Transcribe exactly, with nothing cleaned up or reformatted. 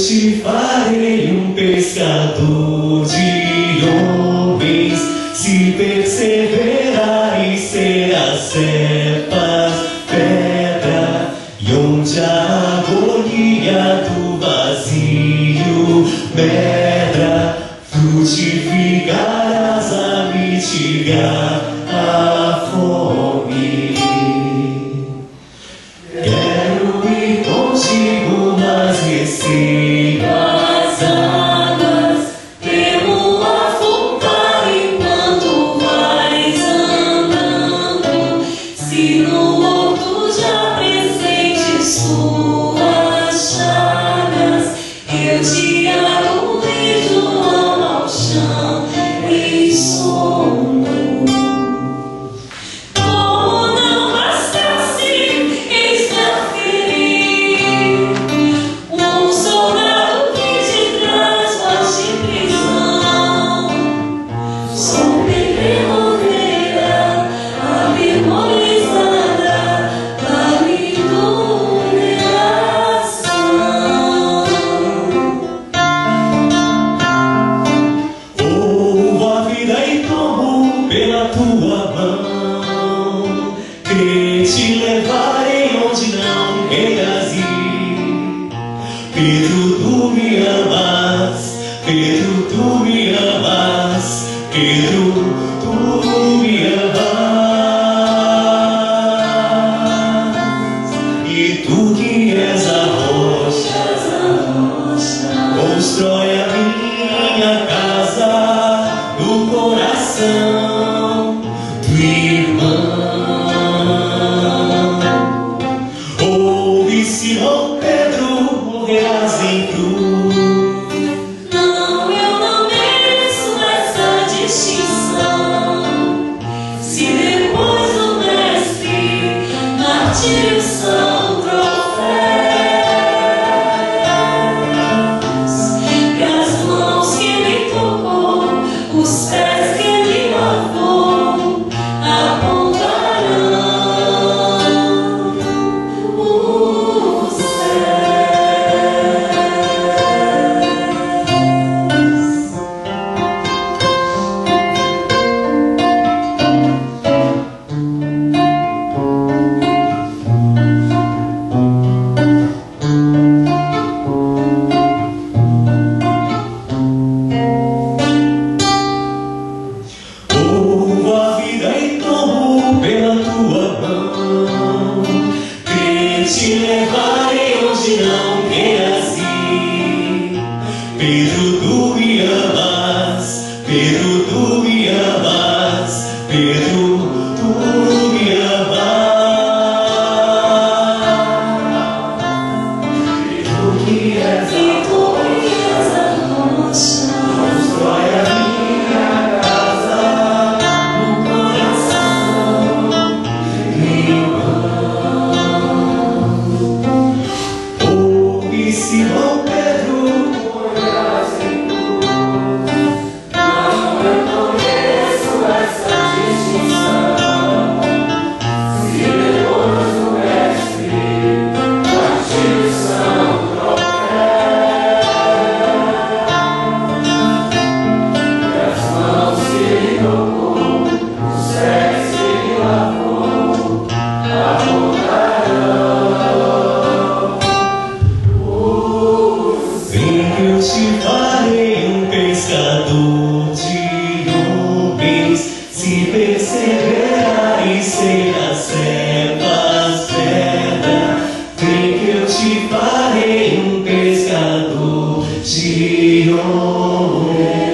te farei um pescador de homens, se perseverares serás cepas, pedra, e onde a agonia do vazio medra, frutificarás a mitigar a fome. Quero ir contigo, mas receba as águas, temo afundar enquanto vais andando. Se no horto já presentes suas chagas, eu te arrumei do lama ao chão e sono. Pela tua mão, que te levarei onde não queiras ir. Pedro, tu me amas, Pedro, tu me amas, Pedro, tu me amas. E tu que és a rocha, constrói a minha casa no coração do irmão. Ouve, Simão Pedro, morrerás em cruz. Não, eu não mereço essa distinção. Se depois do mestre martírios são troféus, e as mãos que me tocou, os pés que ele lavou, apontarão o céu. Pela tua mão, que te levarei onde não queiras ir. Pedro, tu me amas, Pedro, tu me amas, Pedro, tu me amas. E tu que és a rocha, constrói a minha casa no coração. Ouve, Simão Pedro, morrerás em cruz. Não, eu não mereço essa distinção. Se depois do mestre martírios são troféus, e as mãos que ele tocou, os pés que ele lavou, apontarão. Vem que eu te farei um pescador de homens, se perseverares serás cepas, pedra. Vem que eu te farei um pescador de homens.